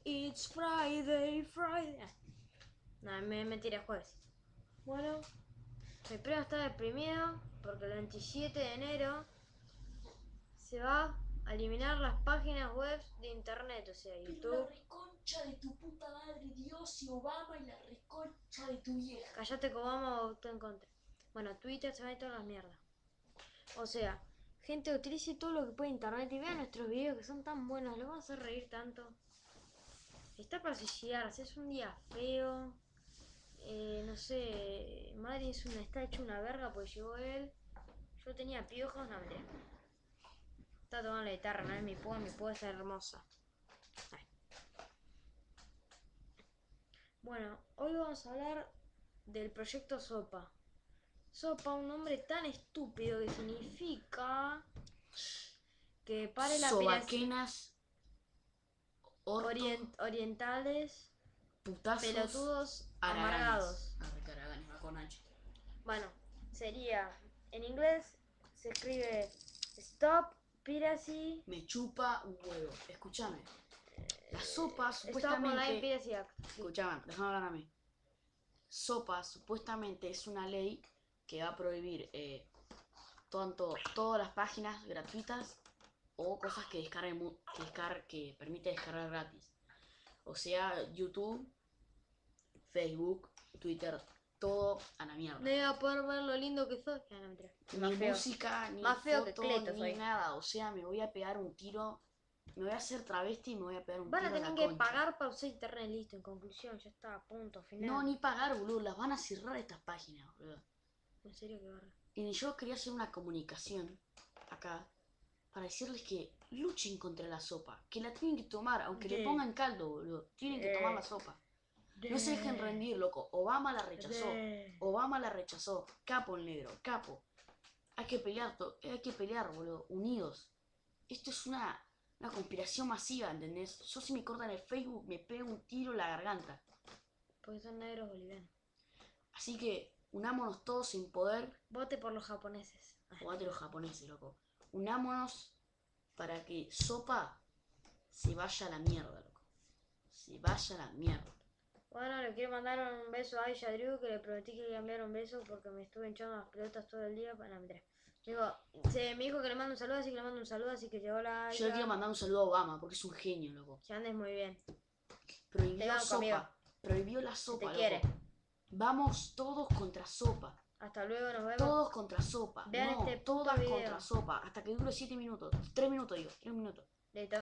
It's Friday, Friday. No, mentira, es jueves. Bueno, el primo está deprimido porque el 27 de enero se va a eliminar las páginas web de internet, o sea, YouTube. Pero la reconcha de tu puta madre, Dios y Obama y la reconcha de tu vieja. Cállate que Obama votó en contra. Bueno, Twitter se va a ir todas las mierdas. O sea, gente, utilice todo lo que puede internet y vea nuestros videos que son tan buenos, les vamos a hacer reír tanto. Está para suicidarse, es un día feo. No sé, Madrid está hecho una verga pues llegó él. Yo tenía piojos, no mentira. Está tomando la guitarra, no es mi puedo es hermosa. Ay. Bueno, hoy vamos a hablar del proyecto Sopa. Sopa, un nombre tan estúpido que significa que pare la Sobaquenas, orientales, putazos, pelotudos, haraganes. amargados. Haraganes, va con H. Bueno, sería, en inglés se escribe Stop Piracy. Me chupa un huevo. Escúchame. La sopa Stop Online supuestamente. Piracy Act. Escúchame, déjame hablar a mí. Sopa supuestamente es una ley que va a prohibir todas las páginas gratuitas o cosas que que permite descargar gratis. O sea, YouTube, Facebook, Twitter, todo a la mierda. No iba a poder ver lo lindo que soy. No, mentira. Ni música, ni más feo foto, que Cleto ni soy. nada. O sea, me voy a pegar un tiro. Me voy a hacer travesti y me voy a pegar un Van a tiro a la tener que concha. pagar para usar internet, listo, en conclusión, ya está, punto, final. No, ni pagar, boludo. Las van a cerrar estas páginas, boludo. En serio que barra. Y yo quería hacer una comunicación acá para decirles que luchen contra la sopa. Que la tienen que tomar, aunque le pongan caldo, boludo. Tienen que tomar la sopa. No se dejen rendir, loco. Obama la rechazó. Obama la rechazó. Capo el negro, capo. Hay que pelear, boludo. Unidos. Esto es una conspiración masiva, ¿entendés? Yo si me cortan el Facebook me pego un tiro en la garganta. Porque son negros bolivianos. Así que unámonos todos sin poder. Vote por los japoneses. Jugate los japoneses, loco. Unámonos para que Sopa se vaya a la mierda, loco. Se vaya a la mierda. Bueno, le quiero mandar un beso a Aisha Drew, que le prometí que le iba a enviar un beso porque me estuve hinchando las pelotas todo el día. No, mentira. Me dijo que le mando un saludo, así que le mando un saludo, así que llegó la Aisha. Yo le quiero mandar un saludo a Obama porque es un genio, loco. Que andes muy bien. Prohibió Sopa. Prohibió la sopa, loco. Quiere. Vamos todos contra Sopa. Hasta luego, nos vemos. Todos contra Sopa. Vean no, este todas video. contra Sopa. Hasta que dure 7 minutos. 3 minutos, digo. 3 minutos. Listo.